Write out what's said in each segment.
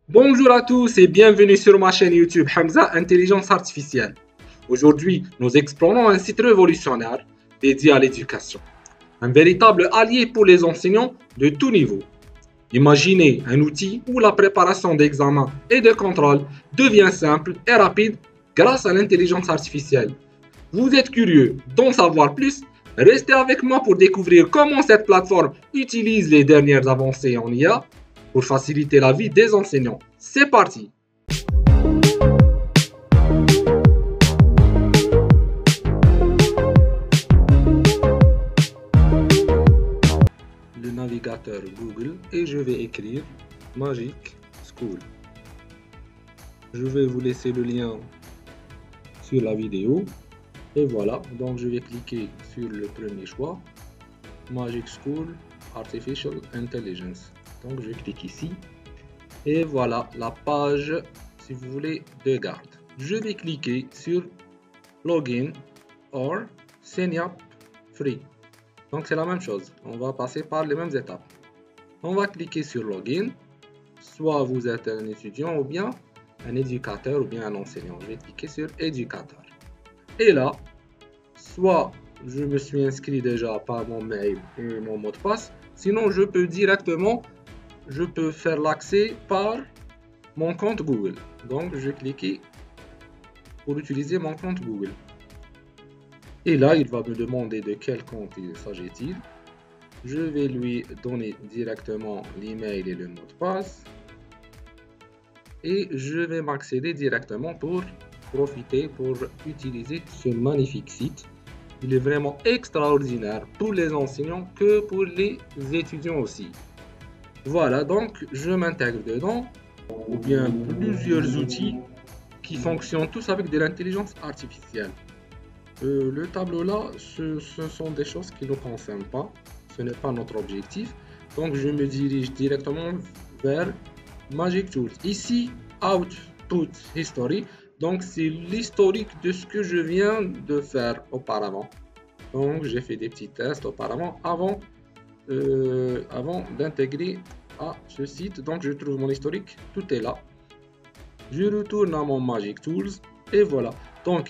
Bonjour à tous et bienvenue sur ma chaîne YouTube Hamza Intelligence Artificielle. Aujourd'hui, nous explorons un site révolutionnaire dédié à l'éducation. Un véritable allié pour les enseignants de tout niveau. Imaginez un outil où la préparation d'examens et de contrôles devient simple et rapide grâce à l'intelligence artificielle. Vous êtes curieux d'en savoir plus? Restez avec moi pour découvrir comment cette plateforme utilise les dernières avancées en IA pour faciliter la vie des enseignants. C'est parti! Le navigateur Google et je vais écrire Magic School. Je vais vous laisser le lien sur la vidéo. Et voilà, donc je vais cliquer sur le premier choix, Magic School Artificial Intelligence. Donc je clique ici et voilà la page, si vous voulez, de garde. Je vais cliquer sur Login or Sign Up Free. Donc c'est la même chose, on va passer par les mêmes étapes. On va cliquer sur Login, soit vous êtes un étudiant ou bien un éducateur ou bien un enseignant. Je vais cliquer sur éducateur. Et là, soit je me suis inscrit déjà par mon mail et mon mot de passe, sinon je peux directement, faire l'accès par mon compte Google. Donc je vais cliquer pour utiliser mon compte Google. Et là, il va me demander de quel compte il s'agit-il. Je vais lui donner directement l'email et le mot de passe. Et je vais m'accéder directement pour profiter, pour utiliser ce magnifique site. Il est vraiment extraordinaire pour les enseignants que pour les étudiants aussi. Voilà, donc je m'intègre dedans, ou bien plusieurs outils qui fonctionnent tous avec de l'intelligence artificielle. Le tableau là, ce sont des choses qui ne nous concernent pas, ce n'est pas notre objectif. Donc je me dirige directement vers Magic Tools. Ici, Output History. Donc c'est l'historique de ce que je viens de faire auparavant. Donc j'ai fait des petits tests auparavant avant d'intégrer à ce site. Donc je trouve mon historique, tout est là. Je retourne à mon Magic Tools et voilà. Donc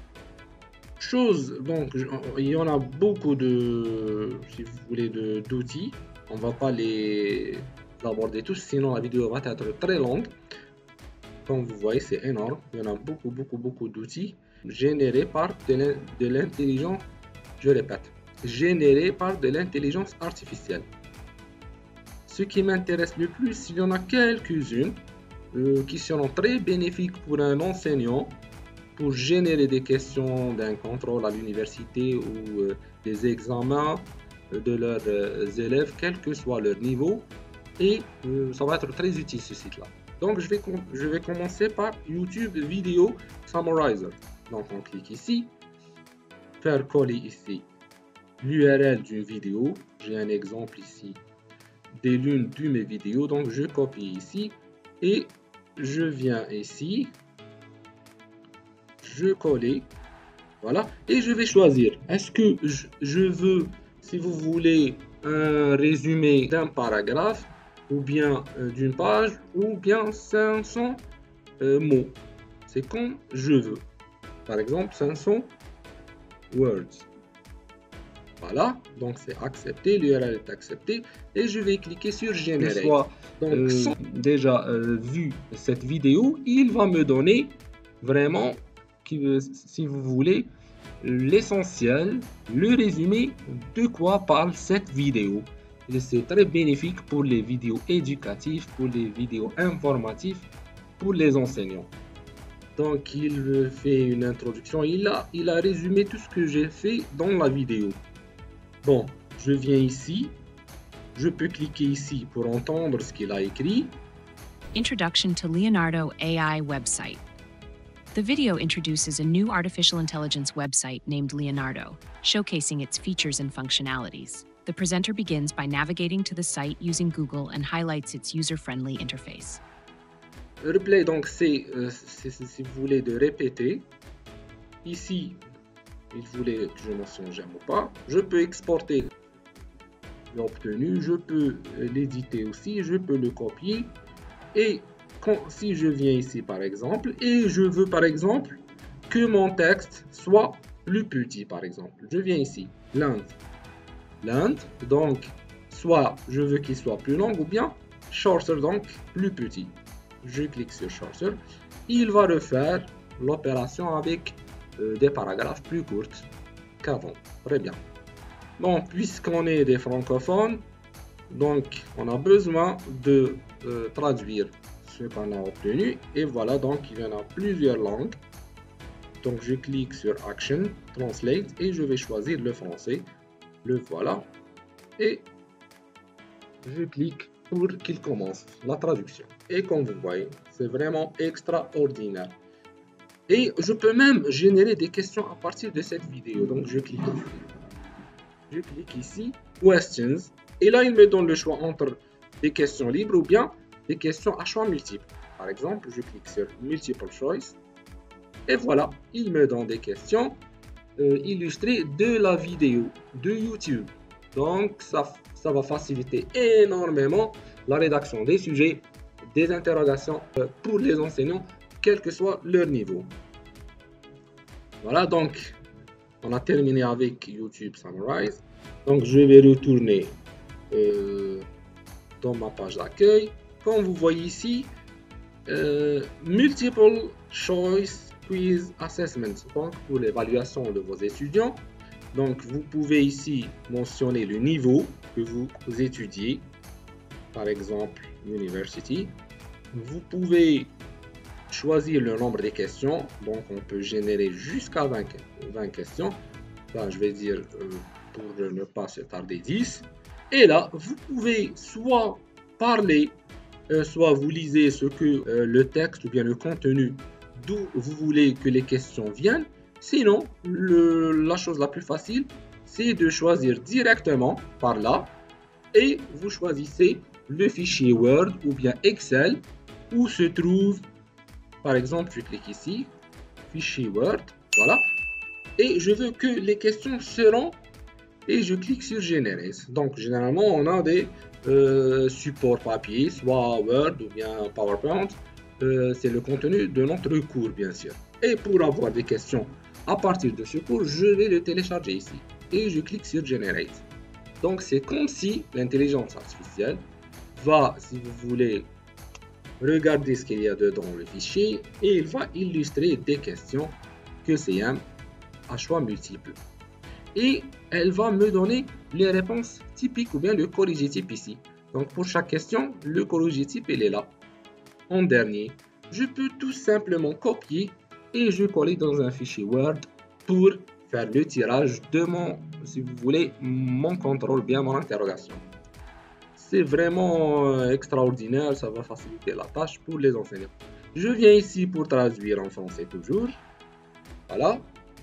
il y en a beaucoup de, si vous voulez, d'outils. On va pas les aborder tous, sinon la vidéo va être très longue. Comme vous voyez, c'est énorme. Il y en a beaucoup d'outils générés par de l'intelligence, je répète, générés par de l'intelligence artificielle. Ce qui m'intéresse le plus, il y en a quelques-unes qui seront très bénéfiques pour un enseignant pour générer des questions d'un contrôle à l'université ou des examens de leurs élèves, quel que soit leur niveau. Et ça va être très utile ce site-là. Donc je vais commencer par YouTube Video Summarizer. Donc on clique ici, faire coller ici l'URL d'une vidéo. J'ai un exemple ici de l'une de mes vidéos. Donc je copie ici et je viens ici, je colle, voilà, et je vais choisir. Est-ce que je veux, si vous voulez, un résumé d'un paragraphe, ou bien d'une page, ou bien 500 mots. C'est comme je veux. Par exemple, 500 words. Voilà, donc c'est accepté, l'URL est accepté, et je vais cliquer sur générer. Donc, déjà vu cette vidéo, il va me donner vraiment, si vous voulez, l'essentiel, le résumé de quoi parle cette vidéo. Et c'est très bénéfique pour les vidéos éducatives, pour les vidéos informatives, pour les enseignants. Donc il fait une introduction, il a résumé tout ce que j'ai fait dans la vidéo. Bon, je viens ici, je peux cliquer ici pour entendre ce qu'il a écrit. Introduction to Leonardo AI website. The video introduces a new artificial intelligence website named Leonardo, showcasing its features and functionalities. The presenter begins by navigating to the site using Google and highlights its user-friendly interface. Replay, donc c'est si vous voulez de répéter. Ici, il voulait que je mentionne j'aime ou pas. Je peux exporter l'obtenu, je peux l'éditer aussi, je peux le copier. Et si je viens ici par exemple, et je veux par exemple que mon texte soit plus petit par exemple. Je viens ici, length, donc soit je veux qu'il soit plus long ou bien shorter, donc plus petit. Je clique sur shorter, il va refaire l'opération avec des paragraphes plus courtes qu'avant. Très bien. Bon, puisqu'on est des francophones, donc on a besoin de traduire ce qu'on a obtenu, et voilà, donc il y en a plusieurs langues. Donc je clique sur Action, Translate, et je vais choisir le français. Le voilà, et je clique pour qu'il commence la traduction. Et comme vous voyez, c'est vraiment extraordinaire. Et je peux même générer des questions à partir de cette vidéo. Donc je clique ici, Questions, et là il me donne le choix entre des questions libres ou bien des questions à choix multiples. Par exemple, je clique sur Multiple Choice, et voilà, il me donne des questions illustrées de la vidéo de YouTube. Donc ça va faciliter énormément la rédaction des sujets, des interrogations pour les enseignants, quel que soit leur niveau. Voilà, donc on a terminé avec YouTube Summarize. Donc je vais retourner dans ma page d'accueil. Comme vous voyez ici, Multiple Choice Quiz Assessment, donc pour l'évaluation de vos étudiants. Donc vous pouvez ici mentionner le niveau que vous étudiez, par exemple University. Vous pouvez choisir le nombre des questions, donc on peut générer jusqu'à 20 questions. Là je vais dire pour ne pas se tarder 10. Et là vous pouvez soit parler, soit vous lisez ce que le texte ou bien le contenu d'où vous voulez que les questions viennent. Sinon, la chose la plus facile, c'est de choisir directement par là, et vous choisissez le fichier Word ou bien Excel où se trouve, par exemple, je clique ici, fichier Word, voilà, et je veux que les questions seront, et je clique sur Générer. Donc, généralement, on a des supports papier, soit Word ou bien PowerPoint. C'est le contenu de notre cours, bien sûr. Et pour avoir des questions à partir de ce cours, je vais le télécharger ici et je clique sur Generate. Donc c'est comme si l'intelligence artificielle va, si vous voulez, regarder ce qu'il y a dedans le fichier, et il va illustrer des questions QCM à choix multiples. Et elle va me donner les réponses typiques ou bien le corrigetype ici. Donc pour chaque question, le corrigetype il est là. En dernier, je peux tout simplement copier et je coller dans un fichier Word pour faire le tirage de mon, si vous voulez, mon contrôle, bien mon interrogation. C'est vraiment extraordinaire, ça va faciliter la tâche pour les enseignants. Je viens ici pour traduire en français toujours. Voilà.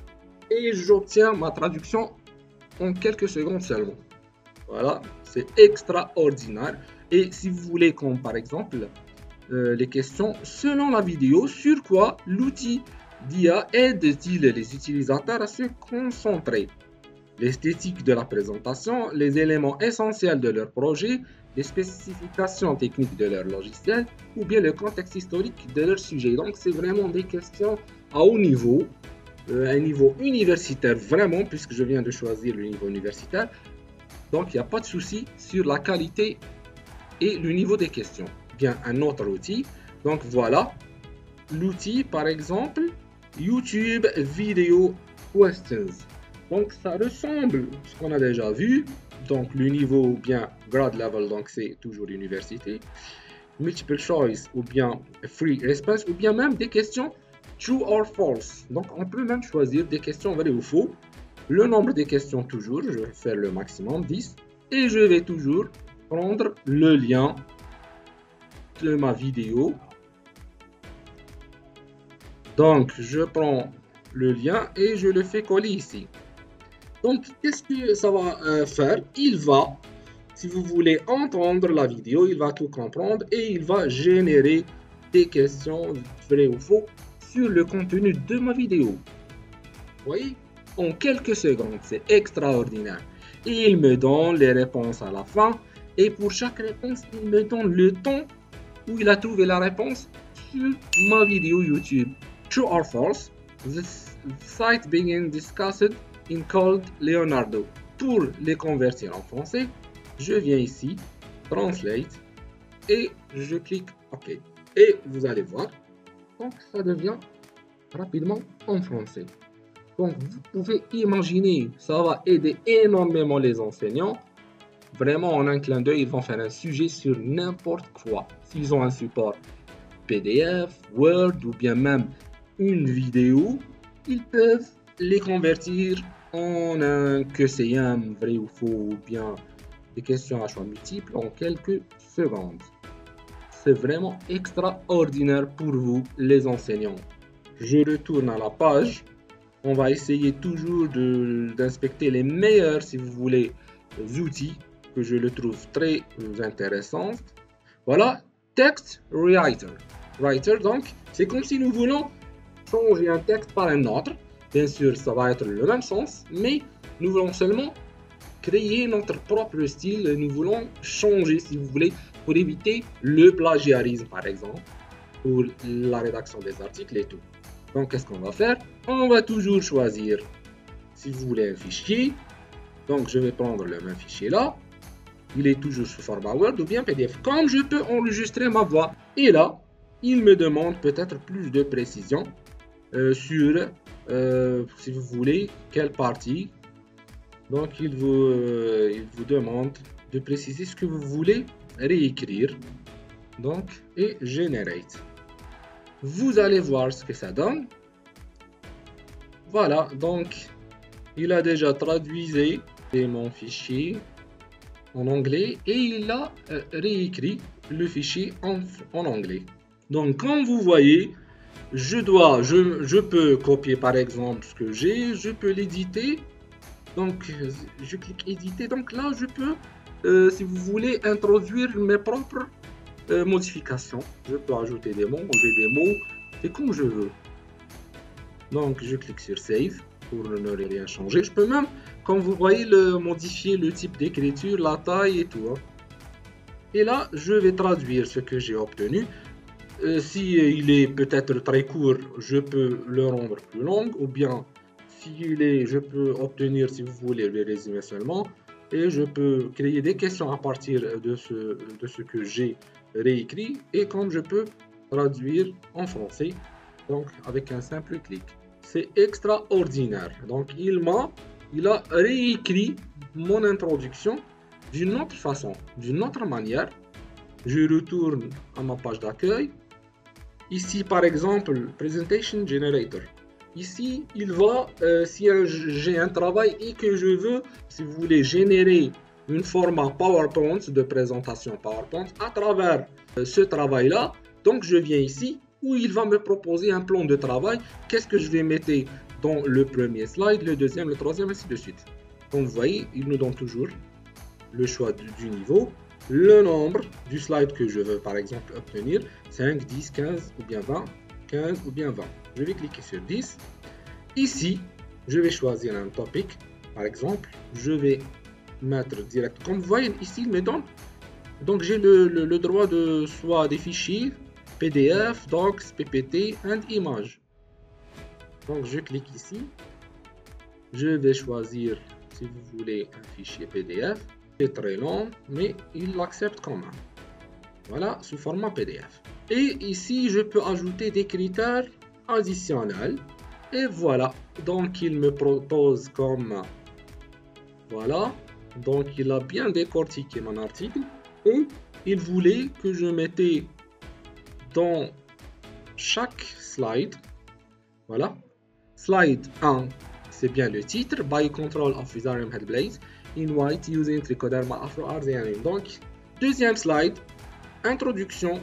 Et j'obtiens ma traduction en quelques secondes seulement. Voilà, c'est extraordinaire. Et si vous voulez, comme par exemple, les questions selon la vidéo, sur quoi l'outil d'IA aide-t-il les utilisateurs à se concentrer? L'esthétique de la présentation, les éléments essentiels de leur projet, les spécifications techniques de leur logiciel ou bien le contexte historique de leur sujet. Donc c'est vraiment des questions à haut niveau, un niveau universitaire vraiment, puisque je viens de choisir le niveau universitaire. Donc il n'y a pas de souci sur la qualité et le niveau des questions. Bien, un autre outil, donc voilà l'outil par exemple YouTube Video Questions. Donc ça ressemble à ce qu'on a déjà vu. Donc le niveau ou bien grade level, donc c'est toujours université, multiple choice ou bien free response ou bien même des questions true or false. Donc on peut même choisir des questions vraies ou faux. Le nombre des questions toujours, je vais faire le maximum 10, et je vais toujours prendre le lien de ma vidéo. Donc je prends le lien et je le fais coller ici. Donc qu'est-ce que ça va faire? Il va, si vous voulez entendre la vidéo, il va tout comprendre et il va générer des questions vraies ou faux sur le contenu de ma vidéo. Vous voyez? En quelques secondes, c'est extraordinaire. Et il me donne les réponses à la fin, et pour chaque réponse, il me donne le temps où il a trouvé la réponse sur ma vidéo YouTube. True or false? This site being discussed in called Leonardo. Pour les convertir en français, je viens ici, Translate, et je clique OK. Et vous allez voir, donc ça devient rapidement en français. Donc vous pouvez imaginer, ça va aider énormément les enseignants. Vraiment, en un clin d'œil, ils vont faire un sujet sur n'importe quoi. S'ils ont un support PDF, Word ou bien même une vidéo, ils peuvent les convertir en un QCM, vrai ou faux, ou bien des questions à choix multiples en quelques secondes. C'est vraiment extraordinaire pour vous, les enseignants. Je retourne à la page. On va essayer toujours d'inspecter les meilleurs, si vous voulez, outils que je le trouve très intéressant. Voilà, Text Writer. Writer, donc, c'est comme si nous voulons changer un texte par un autre. Bien sûr, ça va être le même sens, mais nous voulons seulement créer notre propre style. Nous voulons changer, si vous voulez, pour éviter le plagiarisme, par exemple, pour la rédaction des articles et tout. Donc, qu'est-ce qu'on va faire? On va toujours choisir, si vous voulez, un fichier. Donc, je vais prendre le même fichier là. Il est toujours sous format Word ou bien PDF. Comme je peux enregistrer ma voix. Et là, il me demande peut-être plus de précision sur, si vous voulez, quelle partie. Donc, il vous demande de préciser ce que vous voulez réécrire. Donc, et Generate. Vous allez voir ce que ça donne. Voilà, donc, il a déjà traduit mon fichier en anglais et il a réécrit le fichier en anglais. Donc, comme vous voyez, je peux copier par exemple ce que j'ai, je peux l'éditer. Donc, je clique éditer. Donc là, je peux, si vous voulez, introduire mes propres modifications. Je peux ajouter des mots, enlever des mots, c'est comme je veux. Donc, je clique sur Save pour ne rien changer. Je peux même, comme vous voyez, modifier le type d'écriture, la taille et tout. Hein. Et là, je vais traduire ce que j'ai obtenu. Si il est peut-être très court, je peux le rendre plus long. Ou bien, je peux obtenir, si vous voulez, le résumé seulement. Et je peux créer des questions à partir de ce que j'ai réécrit. Et comme je peux traduire en français, donc avec un simple clic. C'est extraordinaire. Donc, il a réécrit mon introduction d'une autre façon, d'une autre manière. Je retourne à ma page d'accueil. Ici, par exemple, Presentation Generator. Ici, il va, si j'ai un travail et que je veux, si vous voulez, générer un format PowerPoint de présentation PowerPoint à travers ce travail-là. Donc, je viens ici où il va me proposer un plan de travail. Qu'est-ce que je vais mettre dans le premier slide, le deuxième, le troisième, ainsi de suite. Comme vous voyez, il nous donne toujours le choix du niveau, le nombre du slide que je veux par exemple obtenir, 5, 10, 15 ou bien 20, 15 ou bien 20. Je vais cliquer sur 10. Ici, je vais choisir un topic. Par exemple, je vais mettre direct. Comme vous voyez, ici, il me donne. Donc, j'ai le droit de soit des fichiers, PDF, Docs, PPT, et images. Donc, je clique ici. Je vais choisir, si vous voulez, un fichier PDF. C'est très long, mais il l'accepte quand même. Voilà, sous format PDF. Et ici, je peux ajouter des critères additionnels. Et voilà, donc il me propose comme... Voilà, donc il a bien décortiqué mon article. Et il voulait que je mettais dans chaque slide, voilà, slide 1, c'est bien le titre, By Control of Fusarium Headblades in White using Trichoderma afroarzianum. Donc, deuxième slide, introduction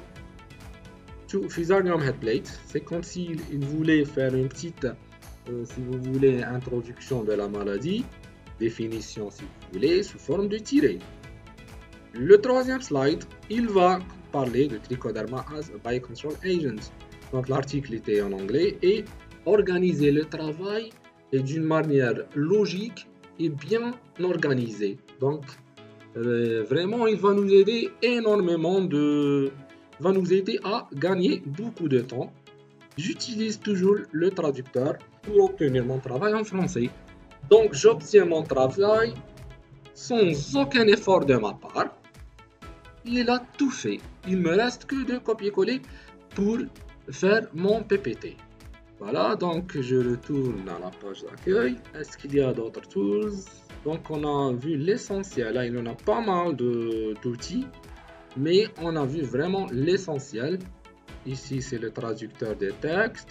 to Fusarium Headblades. C'est comme s'il voulait faire une petite, si vous voulez, introduction de la maladie, définition si vous voulez, sous forme de tiré. Le troisième slide, il va parler de Trichoderma as a biocontrol agent. Donc l'article était en anglais et organiser le travail d'une manière logique et bien organisée. Donc vraiment, il va nous aider énormément va nous aider à gagner beaucoup de temps. J'utilise toujours le traducteur pour obtenir mon travail en français. Donc, j'obtiens mon travail sans aucun effort de ma part. Il a tout fait. Il me reste que de copier-coller pour faire mon PPT. Voilà, donc je retourne à la page d'accueil. Est-ce qu'il y a d'autres tools? Donc on a vu l'essentiel. Là, il y en a pas mal d'outils, mais on a vu vraiment l'essentiel. Ici, c'est le traducteur des textes.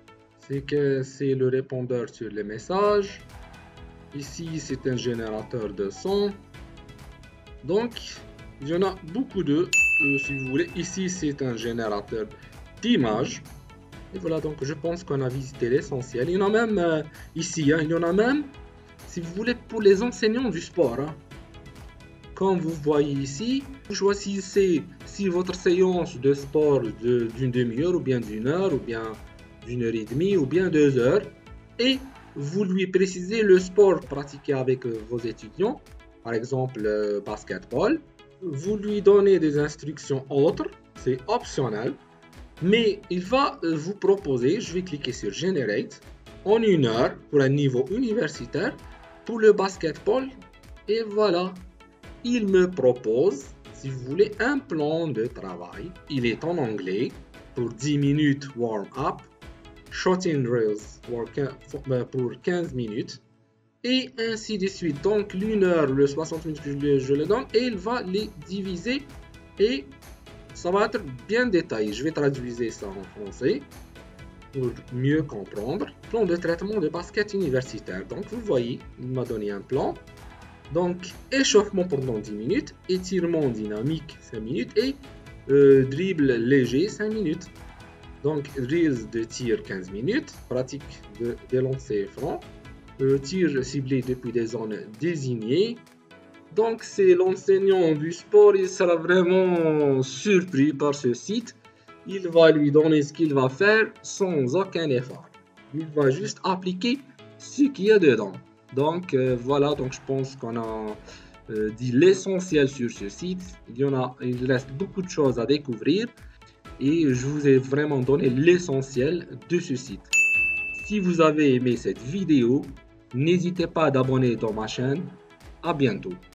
C'est le répondeur sur les messages. Ici, c'est un générateur de son. Donc, il y en a beaucoup si vous voulez. Ici, c'est un générateur d'images. Et voilà, donc je pense qu'on a visité l'essentiel. Il y en a même ici, il y en a même, si vous voulez, pour les enseignants du sport. Comme vous voyez ici, vous choisissez si votre séance de sport d'une demi-heure, ou bien d'une heure, ou bien d'une heure et demie, ou bien 2 heures. Et vous lui précisez le sport pratiqué avec vos étudiants, par exemple basketball. Vous lui donnez des instructions autres, c'est optionnel. Mais il va vous proposer, je vais cliquer sur Generate, en 1 heure pour un niveau universitaire, pour le basketball. Et voilà, il me propose, si vous voulez, un plan de travail. Il est en anglais, pour 10 minutes warm-up, shooting drills pour 15 minutes, et ainsi de suite. Donc l'1 heure, le 60 minutes que je le donne, et il va les diviser et ça va être bien détaillé. Je vais traduire ça en français pour mieux comprendre. Plan de traitement de basket universitaire. Donc, vous voyez, il m'a donné un plan. Donc, échauffement pendant 10 minutes, étirement dynamique 5 minutes et dribble léger 5 minutes. Donc, drills de tir 15 minutes, pratique des lancers francs, tir ciblé depuis des zones désignées. Donc, c'est l'enseignant du sport, il sera vraiment surpris par ce site. Il va lui donner ce qu'il va faire sans aucun effort. Il va juste appliquer ce qu'il y a dedans. Donc, voilà, donc je pense qu'on a dit l'essentiel sur ce site. Il reste beaucoup de choses à découvrir et je vous ai vraiment donné l'essentiel de ce site. Si vous avez aimé cette vidéo, n'hésitez pas à vous abonner dans ma chaîne. À bientôt.